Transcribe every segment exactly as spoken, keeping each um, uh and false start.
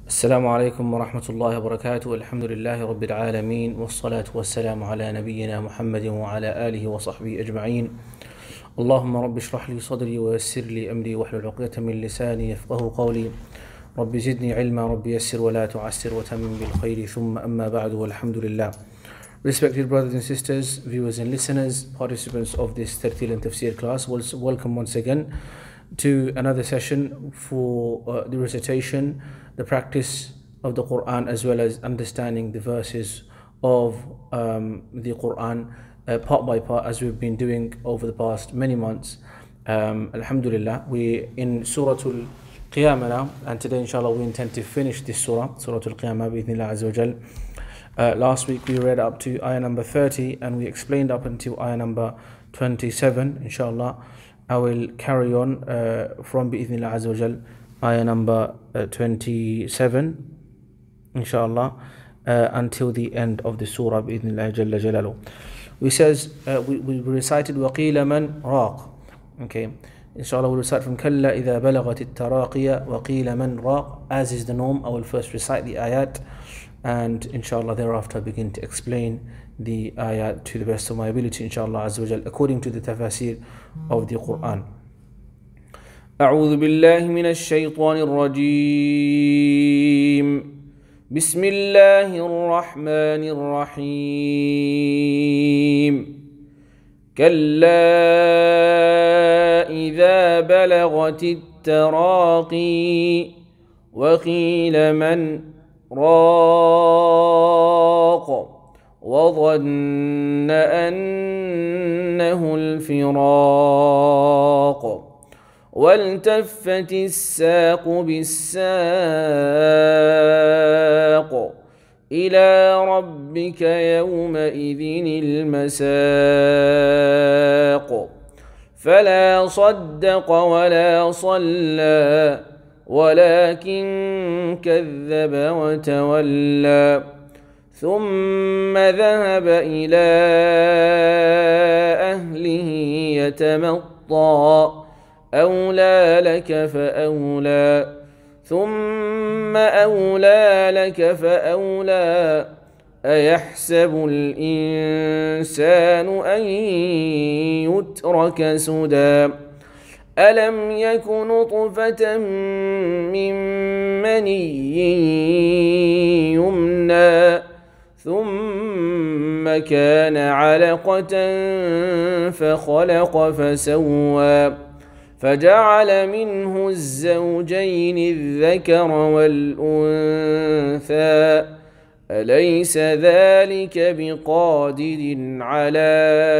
السلام عليكم ورحمة الله وبركاته. الحمد لله رب العالمين، والصلاة والسلام على نبينا محمد وعلى آله وصحبه أجمعين. اللهم رب اشرح لي صدري ويسر لي أمري واحلل عقدة من لساني يفقه قولي. رب زدني علما، رب يسر ولا تعسر وتمم بالخير. ثم أما بعد والحمد لله. Respected brothers and sisters, viewers and listeners, participants of this thirty-line Tafsir class, welcome once again to another session for uh, the recitation, the practice of the Quran, as well as understanding the verses of um, the Quran uh, part by part, as we've been doing over the past many months. Um, Alhamdulillah, we're in Surah Al-Qiyamah now, and today inshallah we intend to finish this surah, Surah Al-Qiyamah bi'idhnillah azza wa jal. Uh, last week we read up to ayah number thirty and we explained up until ayah number twenty-seven. Inshallah, I will carry on uh, from bi'idhnillah azza wa jal, ayah number uh, twenty-seven, inshallah, uh, until the end of the surah bi'idhnillah jalla jalalu. We says uh, we, we recited وَقِيلَ مَنْ رَاقٍ. Okay, inshallah we'll recite from كَلَّا إِذَا بَلَغَتِ التَّرَاقِيَ وَقِيلَ مَنْ رَاقٍ. As is the norm, I will first recite the ayat, and inshallah thereafter I begin to explain the ayat to the best of my ability, inshallah azza wa jal, according to the tafasir of the Quran. أعوذ بالله من الشيطان الرجيم. بسم الله الرحمن الرحيم. كلا إذا بلغت التراقي وقيل من راق وظن أنه الفراق والتفت الساق بالساق إلى ربك يومئذ المساق فلا صدق ولا صلى ولكن كذب وتولى ثم ذهب إلى أهله يتمطى أولى لك فأولى ثم أولى لك فأولى أيحسب الإنسان أن يترك سدى ألم يك نطفة من مني يمنى ثم كان علقة فخلق فسوى فجعل منه الزوجين الذكر والأنثى أليس ذلك بقادر على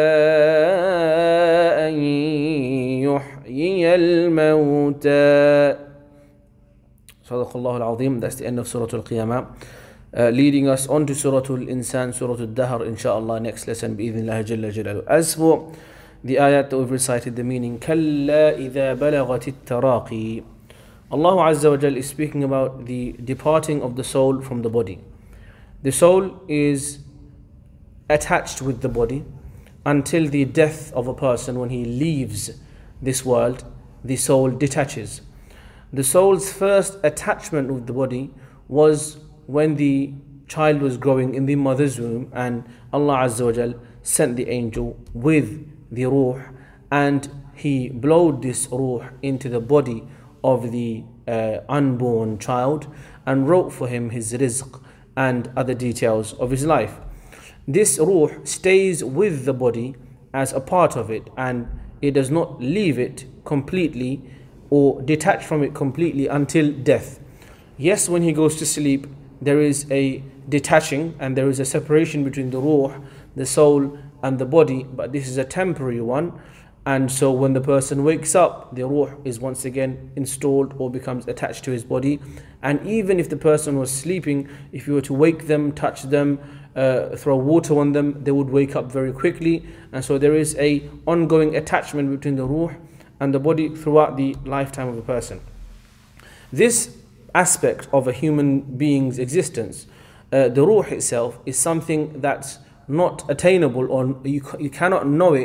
أن يحيي الموتى. صدق الله العظيم. That's the end of Surah Al-Qiyamah, uh, leading us on to Surah Al-Insan, Surah Al-Dahr, inshallah, next lesson بإذن الله جل جلاله. As for the ayat that we've recited, the meaning كلا إذا بلغت التراقي, Allah Azza wa Jal is speaking about the departing of the soul from the body. The soul is attached with the body until the death of a person. When he leaves this world, the soul detaches. The soul's first attachment with the body was when the child was growing in the mother's womb, and Allah Azza wa Jal sent the angel with the ruh, and he blowed this ruh into the body of the uh, unborn child and wrote for him his rizq and other details of his life. This ruh stays with the body as a part of it, and it does not leave it completely or detach from it completely until death. Yes, when he goes to sleep, there is a detaching and there is a separation between the ruh, the soul, and the body, but this is a temporary one. And so when the person wakes up, the ruh is once again installed or becomes attached to his body. And even if the person was sleeping, if you were to wake them, touch them, uh, throw water on them, they would wake up very quickly. And so there is a ongoing attachment between the ruh and the body throughout the lifetime of a person. This aspect of a human being's existence, uh, the ruh itself, is something that's not attainable, or you, you cannot know it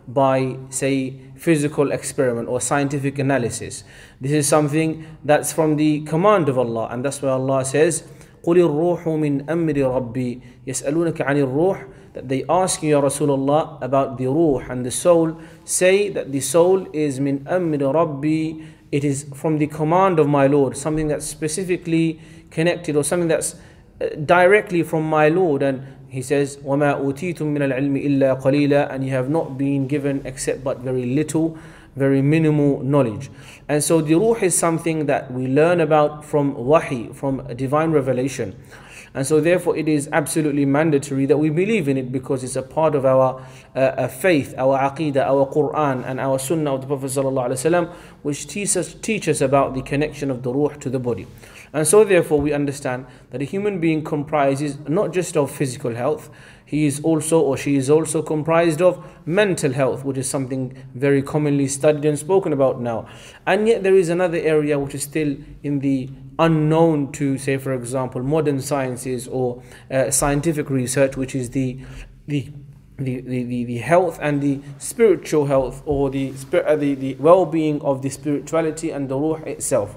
by, say, physical experiment or scientific analysis. This is something that's from the command of Allah, and that's why Allah says, قُلِ الرُّوحُ مِنْ أَمْرِ رَبِّي يَسْأَلُونَكَ عَنِ الرُّوحِ, that they ask you, Ya Rasulullah, about the ruh and the soul. Say that the soul is min amri Rabbi, it is from the command of my Lord, something that's specifically connected or something that's directly from my Lord. And he says, وَمَا أُوتِيتُم مِّنَ الْعِلْمِ إِلَّا قَلِيلًا, and you have not been given except but very little, very minimal knowledge. And so the ruh is something that we learn about from wahi, from divine revelation. And so therefore it is absolutely mandatory that we believe in it, because it's a part of our uh, faith, our aqidah, our Quran and our sunnah of the Prophet ﷺ, which teach us, teach us about the connection of the ruh to the body. And so therefore we understand that a human being comprises not just of physical health, he is also or she is also comprised of mental health, which is something very commonly studied and spoken about now. And yet there is another area which is still in the unknown to, say for example, modern sciences or uh, scientific research, which is the the the, the, the health and the spiritual health, or the, uh, the, the well-being of the spirituality and the ruh itself.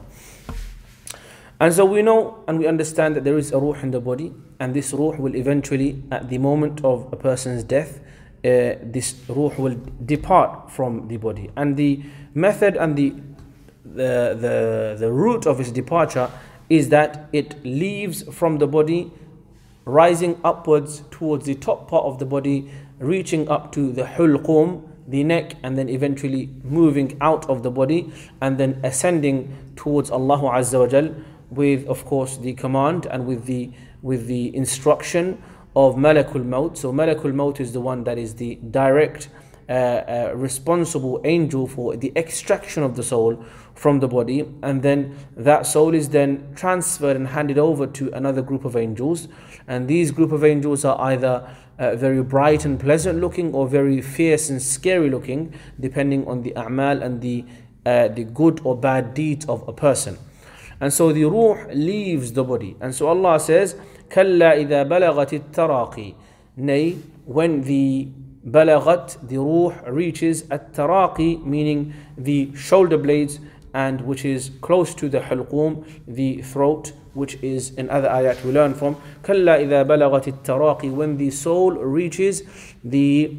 And so we know and we understand that there is a ruh in the body, and this ruh will eventually, at the moment of a person's death, uh, this ruh will depart from the body. And the method and the The, the, the root of its departure is that it leaves from the body, rising upwards towards the top part of the body, reaching up to the hulqum, the neck, and then eventually moving out of the body, and then ascending towards Allah Azza wa Jal, with of course the command and with the, with the instruction of Malakul Maut. So Malakul Maut is the one that is the direct Uh, uh, responsible angel for the extraction of the soul from the body, and then that soul is then transferred and handed over to another group of angels, and these group of angels are either uh, very bright and pleasant looking or very fierce and scary looking, depending on the a'mal and the uh, the good or bad deeds of a person. And so the ruh leaves the body, and so Allah says, كَلَّا إِذَا بَلَغَتِ التَّرَاقِي, nay, when the Balagat, the ruh, reaches at-taraqi, meaning the shoulder blades, and which is close to the hulqum, the throat, which is in other ayat we learn from. Kalla idha balagat at-taraqi, when the soul reaches the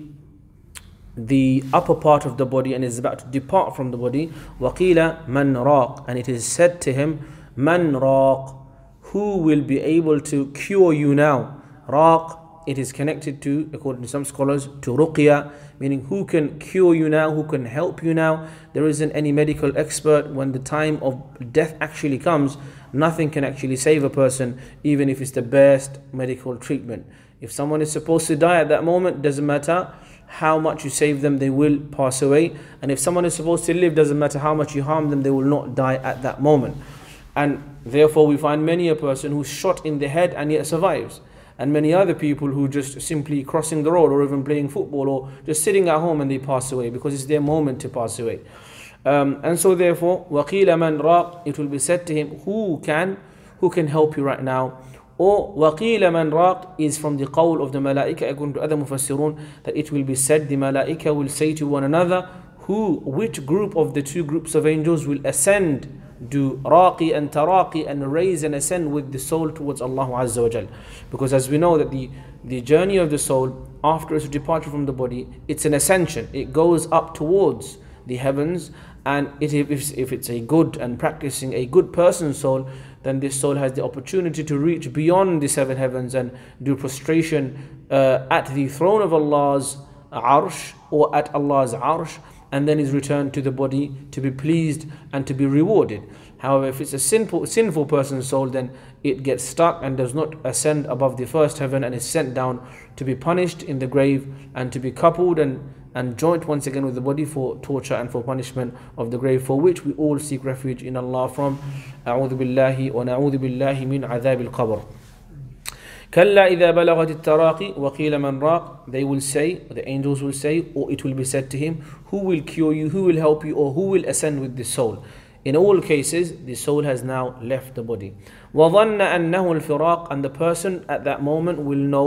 the upper part of the body and is about to depart from the body. Waqila man raq, and it is said to him, man raq, who will be able to cure you now? Raq, it is connected to, according to some scholars, to ruqya, meaning who can cure you now, who can help you now. There isn't any medical expert. When the time of death actually comes, nothing can actually save a person, even if it's the best medical treatment. If someone is supposed to die at that moment, doesn't matter how much you save them, they will pass away. And if someone is supposed to live, doesn't matter how much you harm them, they will not die at that moment. And therefore we find many a person who's shot in the head and yet survives, and many other people who just simply crossing the road or even playing football or just sitting at home and they pass away because it's their moment to pass away. Um, and so therefore, وَقِيلَ مَنْ رَاقٍ, it will be said to him, who can who can help you right now? Or وَقِيلَ مَنْ رَاقٍ is from the qawl of the malaika, according to other mufassirun, that it will be said, the malaika will say to one another, who, which group of the two groups of angels will ascend, do raqi and taraqi, and raise and ascend with the soul towards Allah Azza wa Jal. Because as we know that the, the journey of the soul after its departure from the body, it's an ascension. It goes up towards the heavens, and it, if, if it's a good and practicing a good person's soul, then this soul has the opportunity to reach beyond the seven heavens and do prostration uh, at the throne of Allah's arsh, or at Allah's arsh, and then is returned to the body to be pleased and to be rewarded. However, if it's a sinful, sinful person's soul, then it gets stuck and does not ascend above the first heaven and is sent down to be punished in the grave and to be coupled and, and joined once again with the body for torture and for punishment of the grave, for which we all seek refuge in Allah from. A'udhu billahi wa na'udhu billahi min adhab al-qabr. كَلَّا إِذَا بَلَغَتِ التَّرَاقِ وَقِيلَ مَنْ رَاقٍ, they will say, the angels will say, or it will be said to him, who will cure you, who will help you, or who will ascend with the soul. In all cases, the soul has now left the body. وَظَنَّ أَنَّهُ الْفِرَاقِ, and the person at that moment will know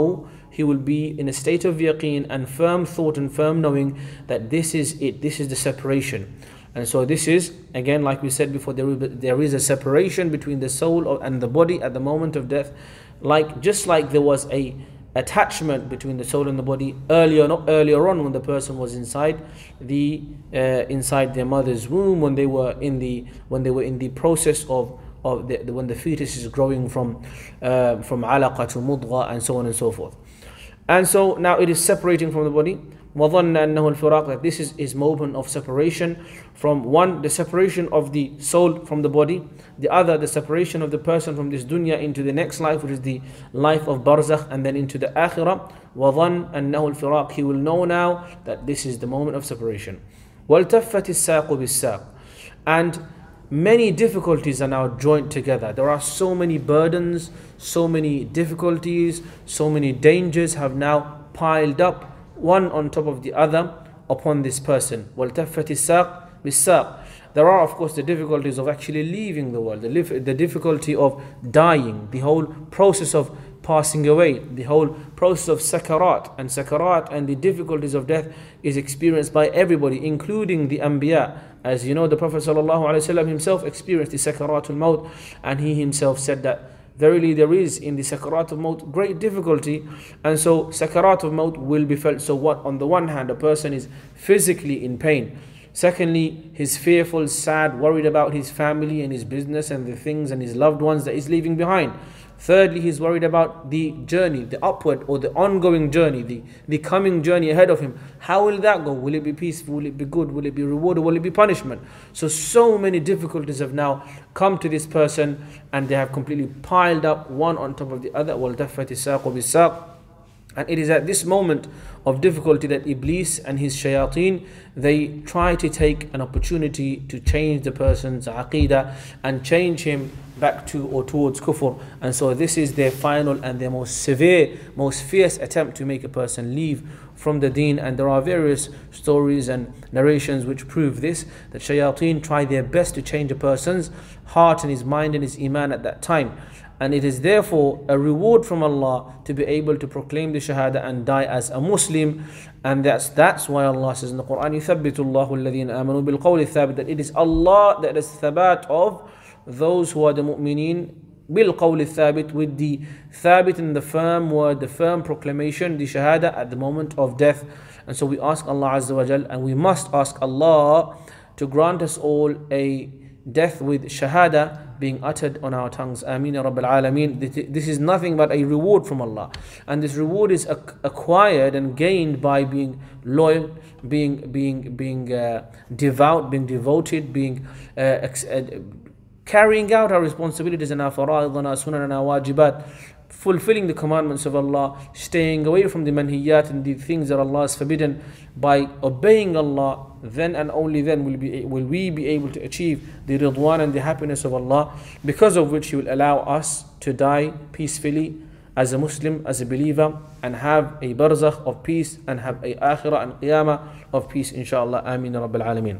he will be in a state of yaqeen and firm thought and firm knowing that this is it, this is the separation. And so this is, again, like we said before, there is, there is a separation between the soul and the body at the moment of death. Like, just like there was a attachment between the soul and the body earlier, not earlier on when the person was inside the uh, inside their mother's womb, when they were in the when they were in the process of of the, when the fetus is growing from uh, from alaqa to mudgha and so on and so forth. And so now it is separating from the body. وَظَنَّ أَنَّهُ الْفِرَاقُ, that this is his moment of separation from one, the separation of the soul from the body, the other, the separation of the person from this dunya into the next life, which is the life of barzakh, and then into the akhirah. وَظَنَّ أَنَّهُ الْفِرَاقُ, he will know now that this is the moment of separation. وَالْتَفَّتِ السَّاقُ بِالسَّاقِ, and many difficulties are now joined together. There are so many burdens, so many difficulties, so many dangers have now piled up one on top of the other upon this person. وَالْتَفَّتِ السَّاقُ بِالسَّاقِ. There are, of course, the difficulties of actually leaving the world, the, the difficulty of dying, the whole process of passing away, the whole process of sakarat. And sakarat and the difficulties of death is experienced by everybody, including the anbiya. As you know, the Prophet ﷺ himself experienced the sakaratul maut, and he himself said that verily there is in the sakarat of maut great difficulty. And so sakarat of maut will be felt. So what, on the one hand, a person is physically in pain. Secondly, he's fearful, sad, worried about his family and his business and the things and his loved ones that he's leaving behind. Thirdly, he's worried about the journey, the upward or the ongoing journey, the, the coming journey ahead of him. How will that go? Will it be peaceful? Will it be good? Will it be rewarded? Will it be punishment? So, so many difficulties have now come to this person, and they have completely piled up one on top of the other. وَالْتَفَّتِ السَّاقُ بِالسَّاقِ. And it is at this moment of difficulty that Iblis and his shayateen, they try to take an opportunity to change the person's aqeedah and change him back to or towards kufr. And so this is their final and their most severe, most fierce attempt to make a person leave from the deen. And there are various stories and narrations which prove this, that shayateen try their best to change a person's heart and his mind and his iman at that time. And it is therefore a reward from Allah to be able to proclaim the Shahada and die as a Muslim. And that's that's why Allah says in the Quran, يُثَبِّتُ اللَّهُ الَّذِينَ آمَنُوا بِالْقَوْلِ الثَّابِتِ, that it is Allah that is thabat of those who are the mu'mineen, بِالْقَوْلِ الثَّابِتِ, with the thabit and the firm word, the firm proclamation, the Shahada at the moment of death. And so we ask Allah Azza wa Jal, and we must ask Allah to grant us all a death with Shahada being uttered on our tongues. Ameen ya Rabbil Alameen. This is nothing but a reward from Allah, and this reward is acquired and gained by being loyal, being being being uh, devout, being devoted, being uh, uh, carrying out our responsibilities and our fara'id and our sunan and our wajibat, fulfilling the commandments of Allah, staying away from the manhiyat and the things that Allah has forbidden. By obeying Allah, then and only then will, be, will we be able to achieve the ridwan and the happiness of Allah, because of which He will allow us to die peacefully as a Muslim, as a believer, and have a barzakh of peace, and have a akhirah and qiyamah of peace, inshallah. Ameen Rabbil Alameen.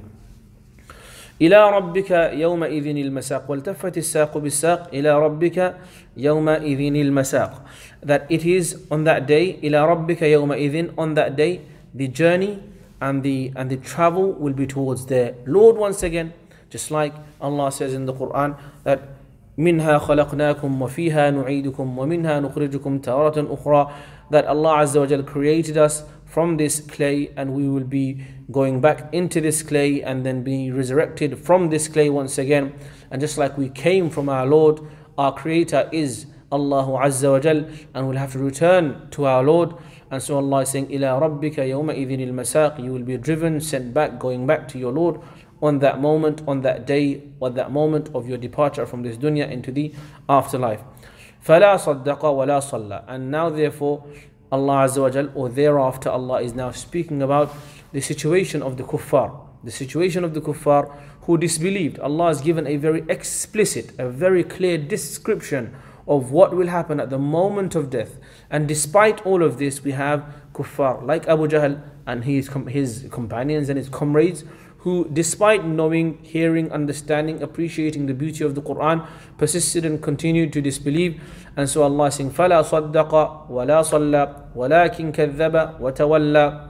إلى ربك يومئذ المساق والتفت الساق بالساق إلى ربك يومئذ المساق. That it is on that day, إلى ربك يومئذ, on that day, the journey and the and the travel will be towards their Lord once again. Just like Allah says in the Quran that منها خلقناكم وفيها نعيدكم ومنها نخرجكم تارة أخرى, that Allah Azza wa Jal created us from this clay, and we will be going back into this clay and then be resurrected from this clay once again. And just like we came from our Lord, our Creator is Allah Azza wa Jal, and we'll have to return to our Lord. And so Allah is saying, إِلَىٰ رَبِّكَ يَوْمَئِذٍ الْمَسَاقِ, you will be driven, sent back, going back to your Lord on that moment, on that day, on that moment of your departure from this dunya into the afterlife. فَلَا صَدَّقَ وَلَا صَلَّى. And now therefore, Allah Azza wa Jal, or thereafter, Allah is now speaking about the situation of the kuffar. The situation of the kuffar who disbelieved. Allah has given a very explicit, a very clear description of what will happen at the moment of death. And despite all of this, we have kuffar like Abu Jahl and his, his companions and his comrades who despite knowing, hearing, understanding, appreciating the beauty of the Quran, persisted and continued to disbelieve. And so Allah is saying, فَلَا صَدَّقَ وَلَا صَلَّى وَلَكِنْ كَذَّبَ وَتَوَلَّى.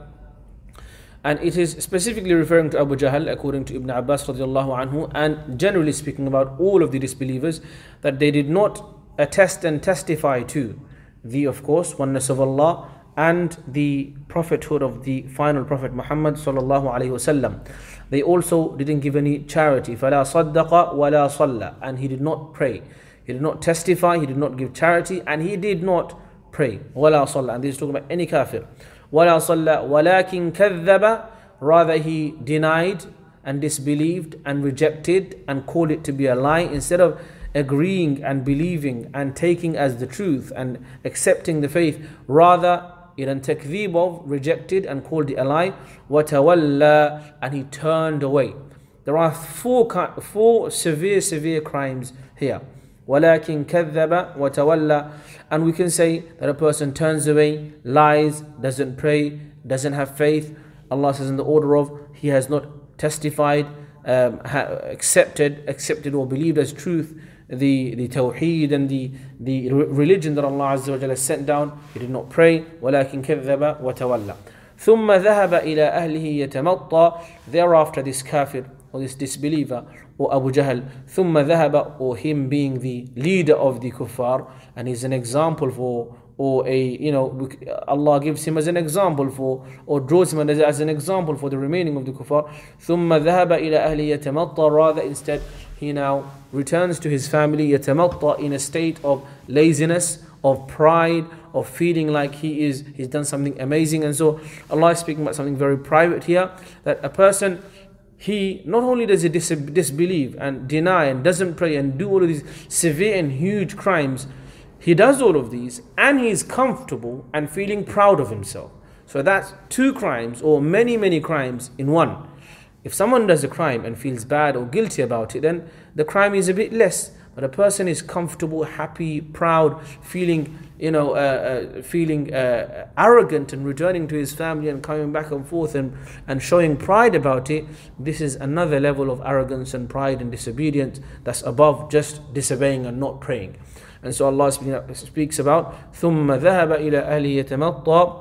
And it is specifically referring to Abu Jahl, according to Ibn Abbas radiallahu anhu, and generally speaking about all of the disbelievers, that they did not attest and testify to the, of course, oneness of Allah and the prophethood of the final Prophet Muhammad sallallahu alaihi wasallam. They also didn't give any charity. فَلَا صَدَّقَ وَلَا صَلَّى. And he did not pray. He did not testify, he did not give charity, and he did not pray. وَلَا صَلَّى. And this is talking about any kafir. وَلَا صَلَّى وَلَكِنْ كَذَّبَ. Rather he denied and disbelieved and rejected and called it to be a lie, instead of agreeing and believing and taking as the truth and accepting the faith. Rather, idan takdhib of, rejected and called it a lie. وَتَوَلَّى. And he turned away. There are four, four severe, severe crimes here. وَلَكِنْ كَذَّبَ وَتَوَلَّى. And we can say that a person turns away, lies, doesn't pray, doesn't have faith. Allah says in the order of, he has not testified, um, accepted, accepted or believed as truth the, the tawheed and the, the religion that Allah Azza wa Jalla has sent down. He did not pray. وَلَكِنْ كَذَّبَ وَتَوَلَّى. ثُمَّ ذَهَبَ إِلَىٰ أَهْلِهِ يَتَمَطَّى. Thereafter this kafir or this disbeliever or Abu Jahl, ثُمَّ ذَهَبَ, or him being the leader of the kuffar, and he's an example for, or a, you know, Allah gives him as an example for, or draws him as, as an example for the remaining of the kuffar. ثُمَّ ذَهَبَ إِلَىٰ أَهْلِهِ يَتَمَطَّى. Rather, instead, he now returns to his family, يَتَمَطَّى, in a state of laziness, of pride, of feeling like he is, he's done something amazing. And so Allah is speaking about something very private here, that a person, he not only does he dis disbelieve and deny and doesn't pray and do all of these severe and huge crimes, he does all of these and he is comfortable and feeling proud of himself. So that's two crimes, or many, many crimes in one. If someone does a crime and feels bad or guilty about it, then the crime is a bit less. But a person is comfortable, happy, proud, feeling, you know, uh, uh, feeling uh, arrogant and returning to his family and coming back and forth and, and showing pride about it. This is another level of arrogance and pride and disobedience that's above just disobeying and not praying. And so Allah speaks about ثُمَّ ذَهَبَ إِلَىٰ أَهْلِهِ يَتَمَطَّى.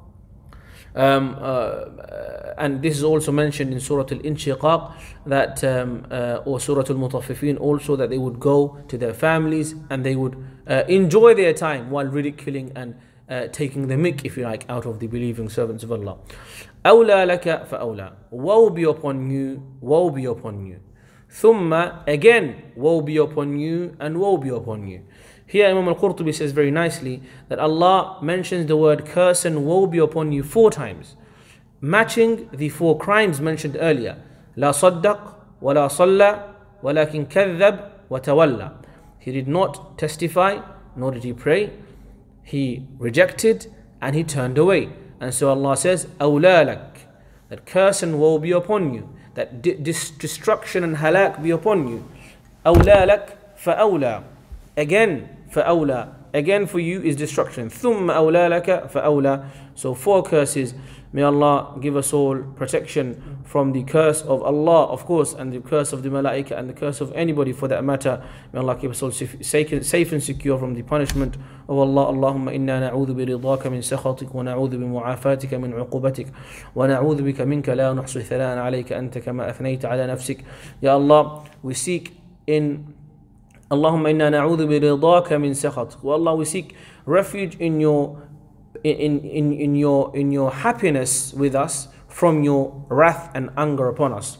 Um, uh, and this is also mentioned in Surah Al-Inshiqaq, that um, uh, or Surah Al-Mutaffifin also, that they would go to their families and they would uh, enjoy their time while ridiculing and uh, taking the mick, if you like, out of the believing servants of Allah. أَوْلَى لَكَ فَأَوْلَى. Woe be upon you, woe be upon you. ثُمَّ, again, woe be upon you and woe be upon you. Here Imam Al-Qurtubi says very nicely that Allah mentions the word curse and woe be upon you four times, matching the four crimes mentioned earlier. لا صدق ولا صلى ولكن كذب وتولى. He did not testify, nor did he pray. He rejected and he turned away. And so Allah says, أولى لك, that curse and woe be upon you, that dis destruction and halak be upon you. أولى لك فأولى. Again, فأولى, again for you is destruction. ثم أولى لك فأولى. So four curses. May Allah give us all protection from the curse of Allah, of course, and the curse of the malaika, and the curse of anybody for that matter. May Allah keep us all safe and secure from the punishment of Allah. Allahumma inna na'udhu bi ridaka min sakhatik, wa na'udhu bi mu'afatika min uqubatik, wa na'udhu bika minka la nuhsu thalan alayka anta kama athnayta ala nafsik. Ya Allah, we seek in Allahumma inna na'udhu bi ridaka min sakhatik. Wa Allah, we seek refuge in your In, in, in, your, in your happiness with us from your wrath and anger upon us.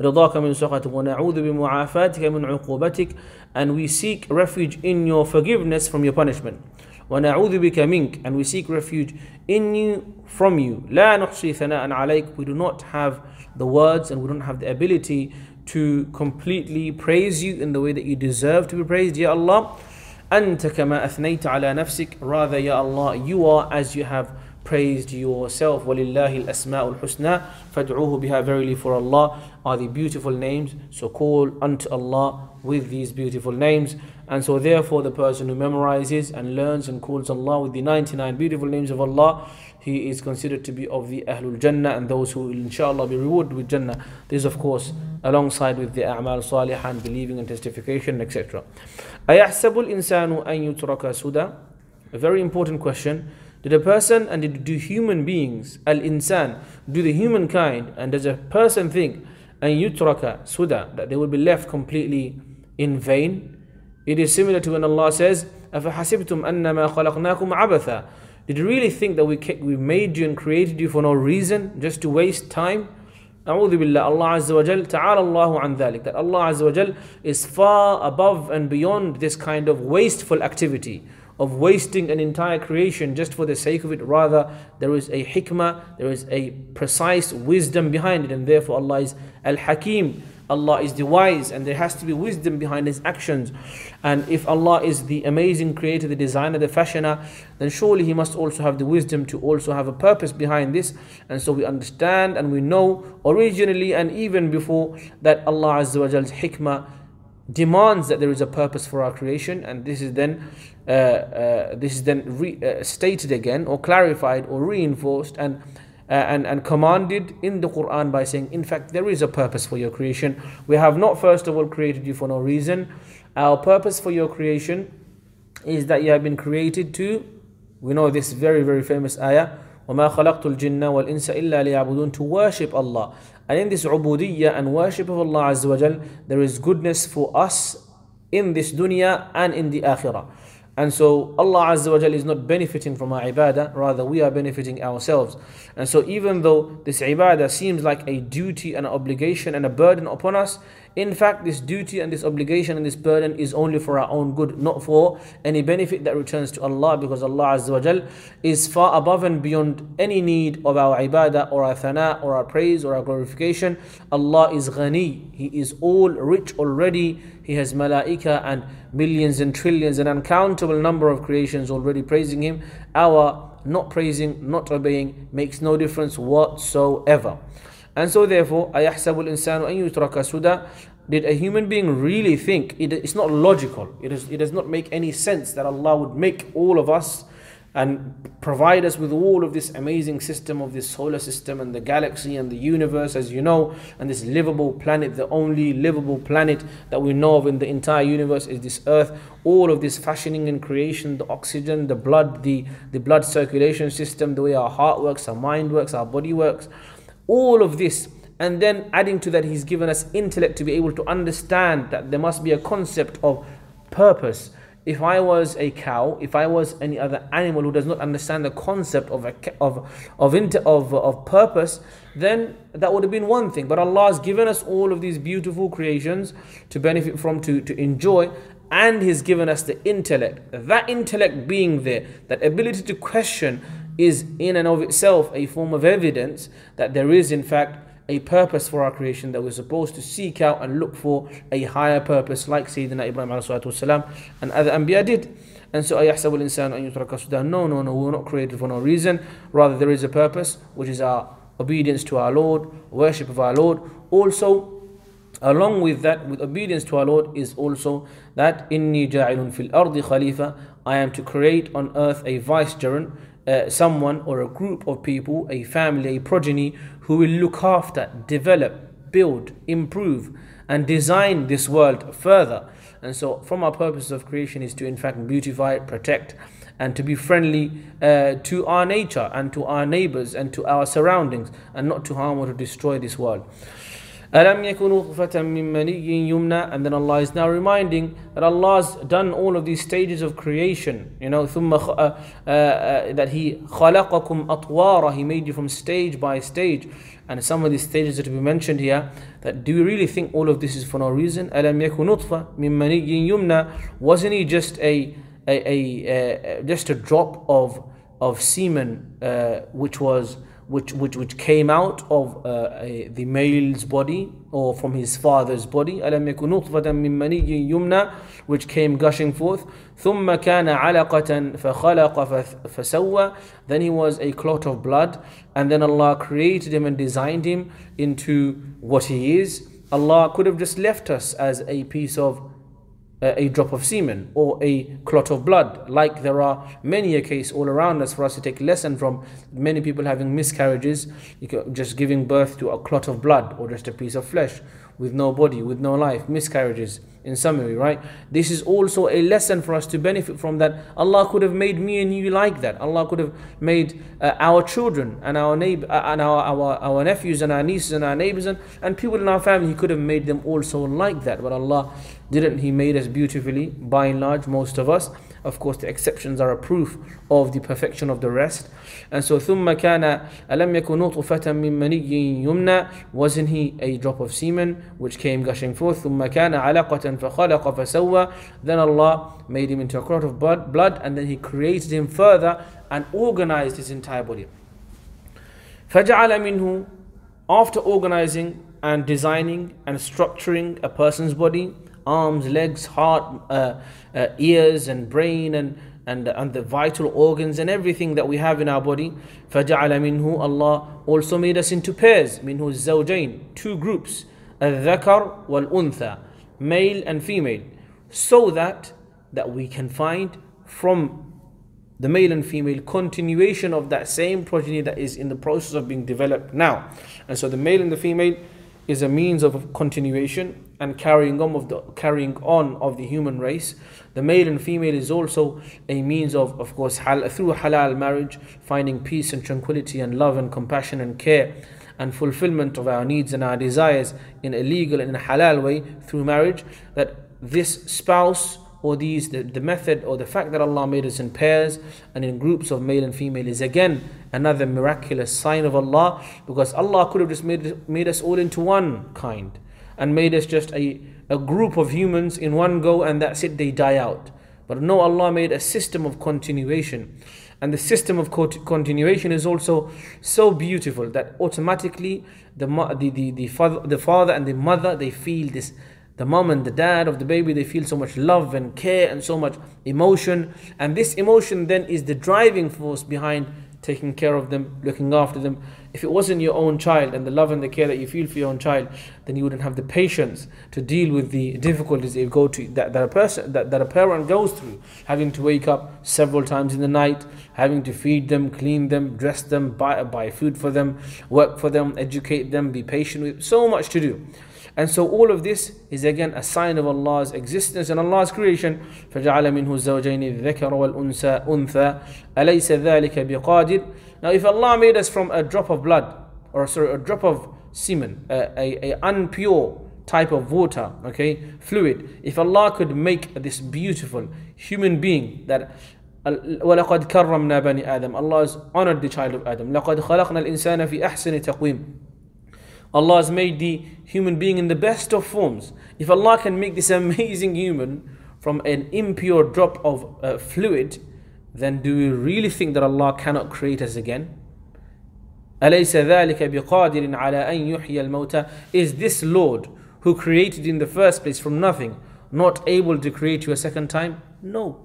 And we seek refuge in your forgiveness from your punishment. And we seek refuge in you, from you. We do not have the words and we don't have the ability to completely praise you in the way that you deserve to be praised, Ya Allah. أنت كما أثنيت على نفسك. Rather, Ya Allah, you are as you have praised yourself. وَلِلَّهِ الْأَسْمَاءُ الْحُسْنَى فَادْعُوهُ بِهَا. Verily for Allah are the beautiful names, so call unto Allah with these beautiful names. And so therefore the person who memorizes and learns and calls Allah with the ninety-nine beautiful names of Allah, he is considered to be of the Ahlul Jannah, and those who will inshallah be rewarded with Jannah. This of course alongside with the A'mal Salihah and believing and testification, et cetera. أَيَحْسَبُ الْإِنسَانُ أَن يُتْرَكَ سُدًى. A very important question. Did a person and did, do human beings, al-insan, do the humankind, and does a person think an yutraka suda, that they will be left completely in vain? It is similar to when Allah says, أَفَحَسِبْتُمْ أَنَّمَا خَلَقْنَاكُمْ عَبَثًا. Did you really think that we, we made you and created you for no reason, just to waste time? أعوذ بالله. Allah Azza wa Jal, ta'ala Allahu an dhalik, that Allah Azza wa Jal is far above and beyond this kind of wasteful activity, of wasting an entire creation just for the sake of it. Rather, there is a hikmah, there is a precise wisdom behind it, and therefore Allah is Al-Hakim. Allah is the wise, and there has to be wisdom behind His actions. And if Allah is the amazing creator, the designer, the fashioner, then surely He must also have the wisdom to also have a purpose behind this. And so we understand and we know originally and even before that Allah Azza wa Jal's hikmah demands that there is a purpose for our creation, and this is then uh, uh, this is then re, uh, stated again or clarified or reinforced and uh, and and commanded in the Quran by saying, in fact, there is a purpose for your creation. We have not first of all created you for no reason. Our purpose for your creation is that you have been created to, we know this very very famous ayah, وَمَا خَلَقْتُ الْجِنَّ وَالْإِنسَ إِلَّا لِيَعْبُدُونَ, to worship Allah. And in this ubudiyyah and worship of Allah Azza wa Jal, there is goodness for us in this dunya and in the akhirah. And so Allah Azza wa Jal is not benefiting from our ibadah, rather we are benefiting ourselves. And so even though this ibadah seems like a duty and an obligation and a burden upon us, in fact this duty and this obligation and this burden is only for our own good, not for any benefit that returns to Allah, because Allah Azza wa Jal is far above and beyond any need of our ibadah or our thana or our praise or our glorification. Allah is ghani, He is all rich already. He has malaika and millions and trillions and uncountable number of creations already praising Him. Our not praising, not obeying makes no difference whatsoever. And so therefore, أَيَحْسَبُ الْإِنسَانُ أَن يُتْرَكَ سُدًى. Did a human being really think, it, it's not logical, it, is, it does not make any sense that Allah would make all of us and provide us with all of this amazing system of this solar system and the galaxy and the universe, as you know, and this livable planet, the only livable planet that we know of in the entire universe is this earth. All of this fashioning and creation, the oxygen, the blood, the, the blood circulation system, the way our heart works, our mind works, our body works, all of this. And then adding to that, He's given us intellect to be able to understand that there must be a concept of purpose. If I was a cow, if I was any other animal who does not understand the concept of a, of of, inter, of of purpose, then that would have been one thing. But Allah has given us all of these beautiful creations to benefit from, to, to enjoy, and He's given us the intellect. That intellect being there, that ability to question, is in and of itself a form of evidence that there is in fact a purpose for our creation, that we're supposed to seek out and look for a higher purpose, like Sayyidina Ibrahim والسلام, and other Anbiya did. And so, أَيَحْسَبُ الْإِنسَانُ أَن يُتْرَكَ سُدًى. No, no, no, we were not created for no reason. Rather, there is a purpose, which is our obedience to our Lord, worship of our Lord. Also, along with that, with obedience to our Lord, is also that إِنِّي جَاعِلٌ فِي الْأَرْضِ خَلِيفَةً. I am to create on earth a vicegerent, uh, someone or a group of people, a family, a progeny, who will look after, develop, build, improve, and design this world further. And so from our purpose of creation is to in fact beautify, protect, and to be friendly uh, to our nature and to our neighbors and to our surroundings, and not to harm or to destroy this world. أَلَمْ يَكُنْ نُطْفَةً مِّن مَّنِيٍّ يُمْنَى. And then Allah is now reminding that Allah has done all of these stages of creation, you know, ثُمَّ uh, uh, uh, that He خَلَقَكُمْ أَطْوَارًا, He made you from stage by stage. And some of these stages that to be mentioned here, that do we really think all of this is for no reason? أَلَمْ يَكُنْ نُطْفَةً مِّن مَّنِيٍّ يُمْنَى. Wasn't He just a, a, a, a just a drop of of semen, uh, which was which which which came out of uh, a, the male's body or from his father's body. أَلَمْ يَكُنْ نُطْفَةً مِّن مَنِيٍّ يُمْنَى, which came gushing forth. ثُمَّ كَانَ عَلَقَةً فَخَلَقَ فَسَوَّى, then he was a clot of blood, and then Allah created him and designed him into what he is. Allah could have just left us as a piece of uh, a drop of semen or a clot of blood, like there are many a case all around us for us to take lesson from. Many people having miscarriages, just giving birth to a clot of blood or just a piece of flesh with no body, with no life, miscarriages in summary, right? This is also a lesson for us to benefit from, that Allah could have made me and you like that. Allah could have made uh, our children and our neighbor uh, and our, our our nephews and our nieces and our neighbors and, and people in our family, He could have made them also like that, but Allah didn't. He made us beautifully, by and large, most of us. Of course, the exceptions are a proof of the perfection of the rest. And so, ثُمَّ كَانَ أَلَمْ يَكُنْ نُطْفَةً مِّن مَنِيٍّ يُمْنَى, wasn't he a drop of semen which came gushing forth? ثُمَّ كَانَ عَلَقَةً فَخَلَقَ فَسَوَّى, then Allah made him into a clot of blood, and then He created him further and organized his entire body. فَجَعَلَ مِنْهُ, after organizing and designing and structuring a person's body, arms, legs, heart, uh, uh, ears and brain and, and, and the vital organs and everything that we have in our body. فَجَعَلَ مِنْهُ, Allah also made us into pairs. مِنْهُ الزَّوْجَيْن, two groups. الذَّكَرْ وَالْأُنْثَى, male and female. So that, that we can find from the male and female continuation of that same progeny that is in the process of being developed now. And so the male and the female is a means of continuation and carrying on of the carrying on of the human race. The male and female is also a means of, of course, hal, through halal marriage, finding peace and tranquility and love and compassion and care and fulfillment of our needs and our desires in a legal and in a halal way through marriage. That this spouse or these the, the method or the fact that Allah made us in pairs and in groups of male and female is again another miraculous sign of Allah, because Allah could have just made, made us all into one kind and made us just a, a group of humans in one go, and that's it, they die out. But no, Allah made a system of continuation, and the system of continuation is also so beautiful that automatically the the the, the, father, the father and the mother, they feel this. The mom and the dad of the baby, they feel so much love and care and so much emotion, and this emotion then is the driving force behind taking care of them, looking after them. If it wasn't your own child and the love and the care that you feel for your own child, then you wouldn't have the patience to deal with the difficulties that you go to, that, that a person that, that a parent goes through, having to wake up several times in the night, having to feed them, clean them, dress them, buy, buy food for them, work for them, educate them, be patient with, so much to do. And so all of this is again a sign of Allah's existence and Allah's creation. فَجَعَلَ مِنْهُ الزَّوْجَيْنِ الذَّكَرَ وَالْأُنْثَى أَلَيْسَ ذَلِكَ بِقَادِرٍ. Now if Allah made us from a drop of blood, or sorry, a drop of semen, a, a, a unpure type of water, okay, fluid, if Allah could make this beautiful human being that وَلَقَدْ كَرَّمْنَا بَنِي آدَمَ, Allah has honored the child of Adam. لَقَدْ خَلَقْنَا الْإِنسَانَ فِي أَحْسَنِ تَقْوِيمٍ. Allah has made the human being in the best of forms. If Allah can make this amazing human from an impure drop of uh, fluid, then do we really think that Allah cannot create us again? أَلَيْسَ ذَلِكَ بِقَادِرٍ عَلَىٰ أَن يُحْيَى الْمَوْتَى. Is this Lord who created in the first place from nothing not able to create you a second time? No.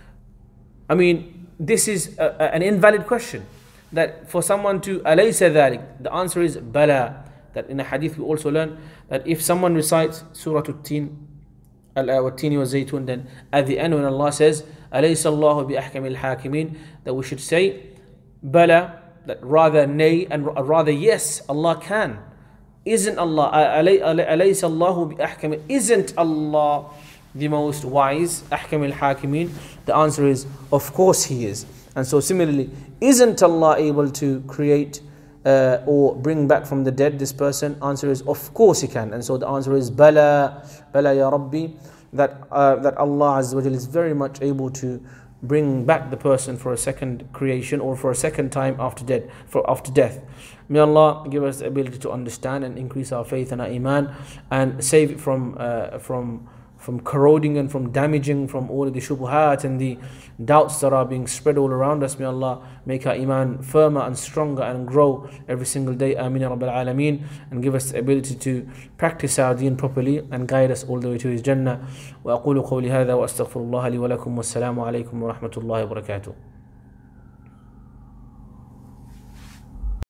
I mean, this is a, a, an invalid question. That for someone to أَلَيْسَ ذَلِكَ, the answer is بَلَى. That in a hadith we also learn that if someone recites Surah At-Tin, Al-Tin wa Zaytun, then at the end when Allah says أَلَيْسَ اللَّهُ بِأَحْكَمِ الْحَاكِمِينَ, that we should say Bala, that rather nay and rather yes, Allah can. Isn't Allah أَلَيْسَ اللَّهُ بِأَحْكَمِ, isn't Allah the most wise, أحكم الحاكمين? The answer is of course He is. And so similarly, isn't Allah able to create Uh, or bring back from the dead this person? Answer is of course He can. And so the answer is Bala, Bala ya Rabbi, that uh, that Allah Azza wa Jalla is very much able to bring back the person for a second creation or for a second time after death. For after death, may Allah give us the ability to understand and increase our faith and our iman and save it from uh, from from corroding and from damaging from all of the shubuhat and the doubts that are being spread all around us. May Allah make our iman firmer and stronger and grow every single day. Ameen ya Rabbil Alameen. And give us the ability to practice our deen properly and guide us all the way to His Jannah. Wa aqulu qawli hadha wa astaghfirullah li wa lakum. Wassalamu alaikum wa rahmatullahi wa barakatuh.